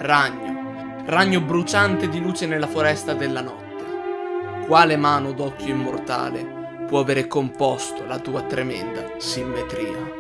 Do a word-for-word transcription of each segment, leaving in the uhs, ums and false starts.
Ragno, ragno bruciante di luce nella foresta della notte. Quale mano d'occhio immortale può avere composto la tua tremenda simmetria?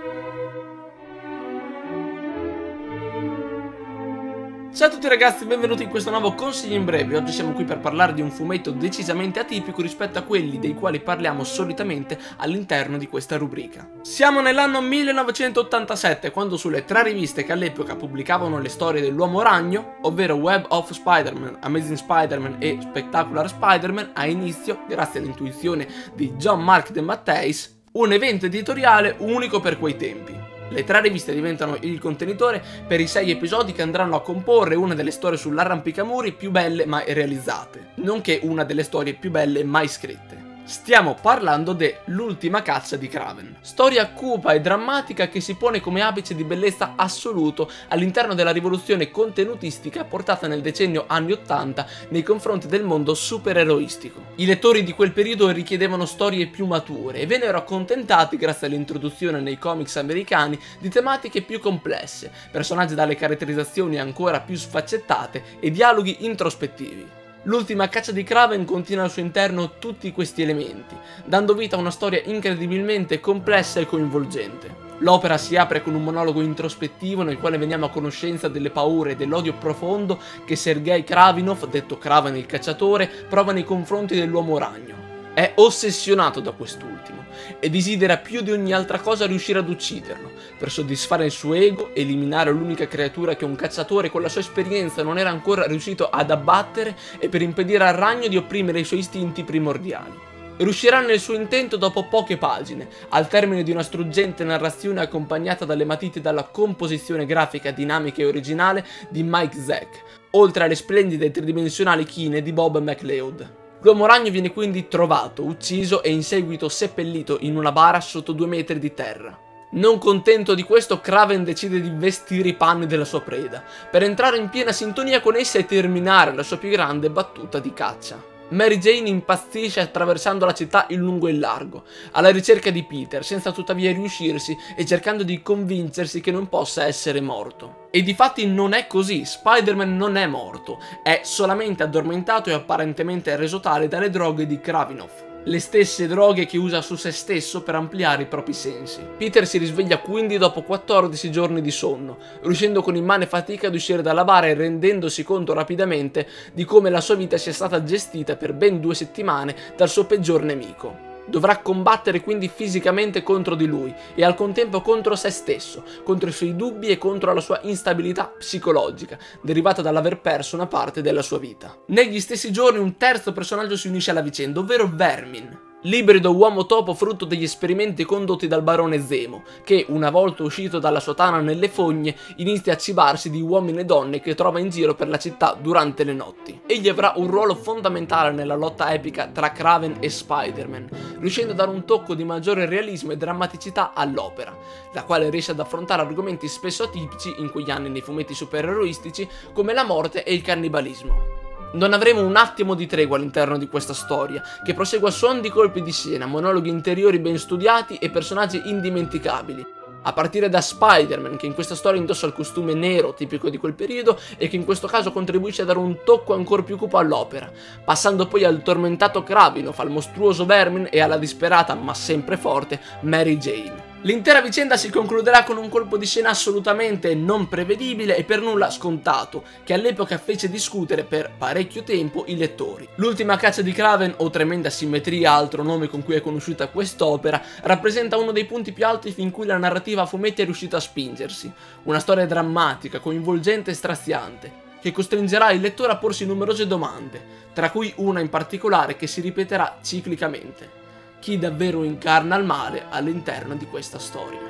Ciao a tutti ragazzi, benvenuti in questo nuovo consiglio in breve. Oggi siamo qui per parlare di un fumetto decisamente atipico rispetto a quelli dei quali parliamo solitamente all'interno di questa rubrica. Siamo nell'anno millenovecentottantasette, quando sulle tre riviste che all'epoca pubblicavano le storie dell'Uomo Ragno, ovvero Web of Spider-Man, Amazing Spider-Man e Spectacular Spider-Man, ha inizio, grazie all'intuizione di John Mark DeMatteis, un evento editoriale unico per quei tempi. Le tre riviste diventano il contenitore per i sei episodi che andranno a comporre una delle storie sull'arrampicamuri più belle mai realizzate, nonché una delle storie più belle mai scritte. Stiamo parlando de L'ultima caccia di Kraven, storia cupa e drammatica che si pone come apice di bellezza assoluto all'interno della rivoluzione contenutistica portata nel decennio anni ottanta nei confronti del mondo supereroistico. I lettori di quel periodo richiedevano storie più mature e vennero accontentati grazie all'introduzione nei comics americani di tematiche più complesse, personaggi dalle caratterizzazioni ancora più sfaccettate e dialoghi introspettivi. L'ultima caccia di Kraven contiene al suo interno tutti questi elementi, dando vita a una storia incredibilmente complessa e coinvolgente. L'opera si apre con un monologo introspettivo nel quale veniamo a conoscenza delle paure e dell'odio profondo che Sergei Kravinov, detto Kraven il cacciatore, prova nei confronti dell'Uomo Ragno. È ossessionato da quest'ultimo e desidera più di ogni altra cosa riuscire ad ucciderlo, per soddisfare il suo ego, eliminare l'unica creatura che un cacciatore con la sua esperienza non era ancora riuscito ad abbattere e per impedire al ragno di opprimere i suoi istinti primordiali. Riuscirà nel suo intento dopo poche pagine, al termine di una struggente narrazione accompagnata dalle matite dalla composizione grafica dinamica e originale di Mike Zeck, oltre alle splendide e tridimensionali chine di Bob McLeod. L'Uomo Ragno viene quindi trovato, ucciso e in seguito seppellito in una bara sotto due metri di terra. Non contento di questo, Kraven decide di vestire i panni della sua preda, per entrare in piena sintonia con essa e terminare la sua più grande battuta di caccia. Mary Jane impazzisce attraversando la città in lungo e in largo, alla ricerca di Peter, senza tuttavia riuscirsi e cercando di convincersi che non possa essere morto. E difatti non è così, Spider-Man non è morto, è solamente addormentato e apparentemente reso tale dalle droghe di Kravinov. Le stesse droghe che usa su se stesso per ampliare i propri sensi. Peter si risveglia quindi dopo quattordici giorni di sonno, riuscendo con immane fatica ad uscire dalla bara e rendendosi conto rapidamente di come la sua vita sia stata gestita per ben due settimane dal suo peggior nemico. Dovrà combattere quindi fisicamente contro di lui e al contempo contro se stesso, contro i suoi dubbi e contro la sua instabilità psicologica, derivata dall'aver perso una parte della sua vita. Negli stessi giorni un terzo personaggio si unisce alla vicenda, ovvero Vermin, l'ibrido uomo-topo frutto degli esperimenti condotti dal barone Zemo, che, una volta uscito dalla sua tana nelle fogne, inizia a cibarsi di uomini e donne che trova in giro per la città durante le notti. Egli avrà un ruolo fondamentale nella lotta epica tra Kraven e Spider-Man, riuscendo a dare un tocco di maggiore realismo e drammaticità all'opera, la quale riesce ad affrontare argomenti spesso atipici in quegli anni nei fumetti supereroistici come la morte e il cannibalismo. Non avremo un attimo di tregua all'interno di questa storia, che prosegue a suon di colpi di scena, monologhi interiori ben studiati e personaggi indimenticabili. A partire da Spider-Man, che in questa storia indossa il costume nero tipico di quel periodo e che in questo caso contribuisce a dare un tocco ancora più cupo all'opera, passando poi al tormentato Kravinov, al mostruoso Vermin e alla disperata ma sempre forte Mary Jane. L'intera vicenda si concluderà con un colpo di scena assolutamente non prevedibile e per nulla scontato, che all'epoca fece discutere per parecchio tempo i lettori. L'ultima caccia di Kraven, o Tremenda Simmetria, altro nome con cui è conosciuta quest'opera, rappresenta uno dei punti più alti fin cui la narrativa a fumetti è riuscita a spingersi. Una storia drammatica, coinvolgente e straziante, che costringerà il lettore a porsi numerose domande, tra cui una in particolare che si ripeterà ciclicamente. Chi davvero incarna il male all'interno di questa storia?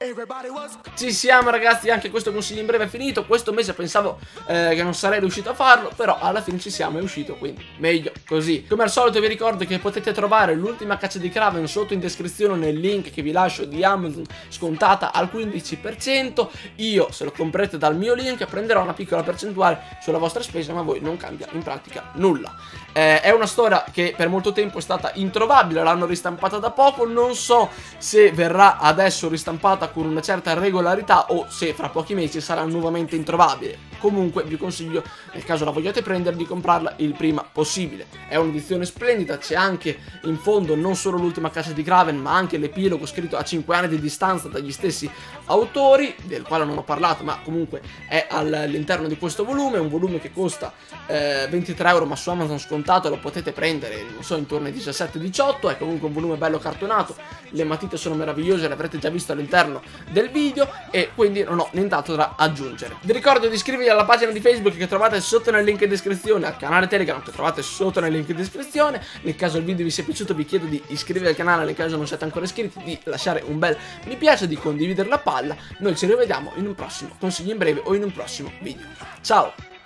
Ci siamo ragazzi, anche questo consiglio in breve è finito. Questo mese pensavo eh, che non sarei riuscito a farlo, però alla fine ci siamo, è uscito, quindi meglio così. Come al solito vi ricordo che potete trovare l'ultima caccia di Kraven sotto in descrizione nel link che vi lascio di Amazon, scontata al quindici per cento. Io, se lo comprate dal mio link, prenderò una piccola percentuale sulla vostra spesa, ma a voi non cambia in pratica nulla. Eh, è una storia che per molto tempo è stata introvabile, l'hanno ristampata da poco, non so se verrà adesso ristampata con una certa regolarità o se fra pochi mesi sarà nuovamente introvabile. Comunque vi consiglio, nel caso la vogliate prendere, di comprarla il prima possibile. È un'edizione splendida, c'è anche in fondo non solo l'ultima caccia di Kraven, ma anche l'epilogo scritto a cinque anni di distanza dagli stessi autori, del quale non ho parlato, ma comunque è all'interno di questo volume, un volume che costa eh, ventitré euro, ma su Amazon scontato lo potete prendere, non so, intorno ai diciassette diciotto, è comunque un volume bello cartonato, le matite sono meravigliose, le avrete già visto all'interno del video e quindi non ho nient'altro da aggiungere. Vi ricordo di iscrivervi alla pagina di Facebook che trovate sotto nel link in descrizione, al canale Telegram che trovate sotto nel link in descrizione. Nel caso il video vi sia piaciuto vi chiedo di iscrivervi al canale, nel caso non siete ancora iscritti di lasciare un bel mi piace, di condividere la palla. Noi ci rivediamo in un prossimo consiglio in breve o in un prossimo video. Ciao!